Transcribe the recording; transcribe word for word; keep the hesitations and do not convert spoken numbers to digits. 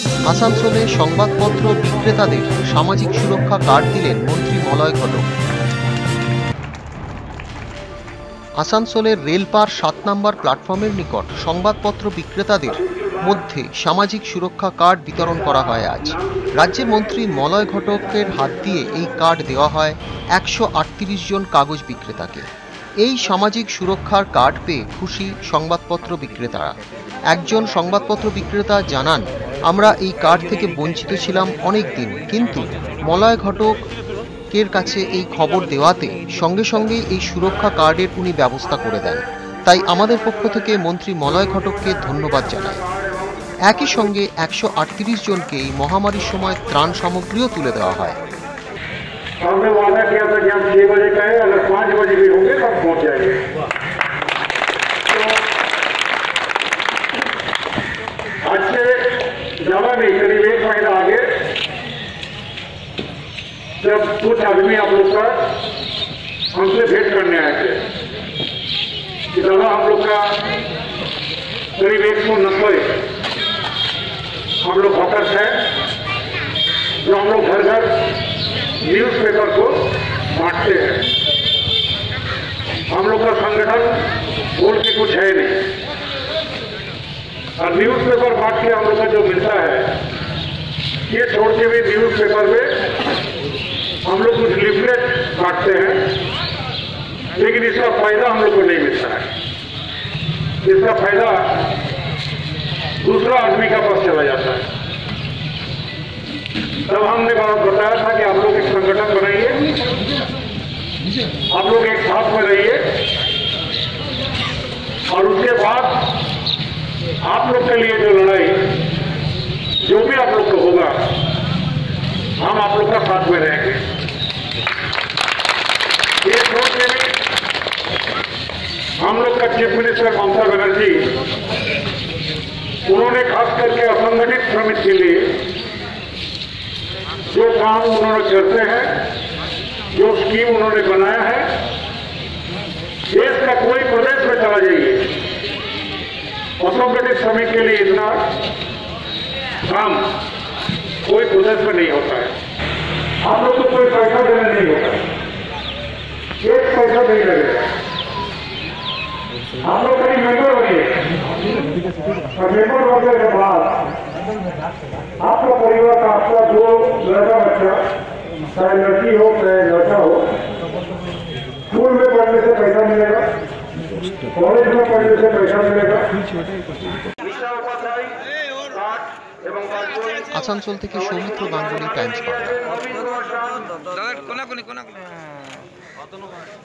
আসানসোলে সংবাদপত্র বিক্রেতাদের সামাজিক সুরক্ষা কার্ড দিলেন মন্ত্রী মলয় ঘটক। আসানসোলের রেলপার সাত নম্বর প্ল্যাটফর্মের নিকট সংবাদপত্র বিক্রেতাদের মধ্যে সামাজিক সুরক্ষা কার্ড বিতরণ করা হয় আজ। রাজ্যের মন্ত্রী মলয় ঘটকের হাত দিয়ে এই কার্ড দেওয়া হয় একশো আটত্রিশ জন কাগজ বিক্রেতাকে। এই সামাজিক সুরক্ষার কার্ড পেয়ে খুশি সংবাদপত্র বিক্রেতারা। একজন সংবাদপত্র বিক্রেতা জানান, আমরা এই কার্ড থেকে বঞ্চিত ছিলাম অনেক দিন, কিন্তু মলয় ঘটকের কাছে এই খবর দেওয়াতে সঙ্গে সঙ্গেই এই সুরক্ষা কার্ডের উনি ব্যবস্থা করে দেন। তাই আমাদের পক্ষ থেকে মন্ত্রী মলয় ঘটককে ধন্যবাদ জানায়। একই সঙ্গে একশো আটত্রিশ জনকে এই মহামারীর সময় ত্রাণ সামগ্রীও তুলে দেওয়া হয়। हमने वादा किया था कि हम छह बजे का है, अगर पाँच बजे भी होंगे तब पहुंच जाएंगे। तो आज से ज्यादा नहीं, करीब एक महीना आगे जब कुछ आदमी आप लोग का हमसे भेंट करने आए थे कि दादा हम लोग का करीब एक सौ नब्बे हम लोग हॉकर्स हैं जो हम लोग घर घर न्यूज पेपर को बांटते हैं। हम लोग का संगठन बोल के कुछ है नहीं, और न्यूज पेपर बांट के हम लोग का जो मिलता है ये छोड़ के भी न्यूज पेपर में हम लोग कुछ लिफलेट बांटते हैं, लेकिन इसका फायदा हम लोग को नहीं मिलता है। इसका फायदा दूसरा आदमी का पास चला जाता है। तब हमने बताया था कि आप लोग एक संगठन बनाइए, आप लोग एक साथ में रहिए, और उसके बाद आप लोग के लिए जो लड़ाई जो भी आप लोग को होगा हम आप लोग का साथ में रहेंगे। ये सोच के भी हम लोग का चीफ मिनिस्टर ममता बनर्जी, उन्होंने खास करके असंगठित श्रमिक के लिए जो काम उन्होंने करते हैं, जो स्कीम उन्होंने बनाया है, देश का कोई प्रदेश में चला जाइए, असंगठित श्रमिक के लिए इतना काम कोई प्रदेश में नहीं होता है। आप लोग को कोई पैसा देना नहीं होता है, एक पैसा नहीं लगेगा। आप लोग कहीं मेंबर बनिए, और मेंबर बनने के बाद आपका परिवार का आपका जो लड़का बच्चा, चाहे लड़की हो चाहे लड़का हो, स्कूल में पढ़ने से पैसा मिलेगा, कॉलेज में पढ़ने से पैसा मिलेगा। আসানসোল থেকে সৌমিত্র গাঙ্গুলি, টাইমস বাংলা।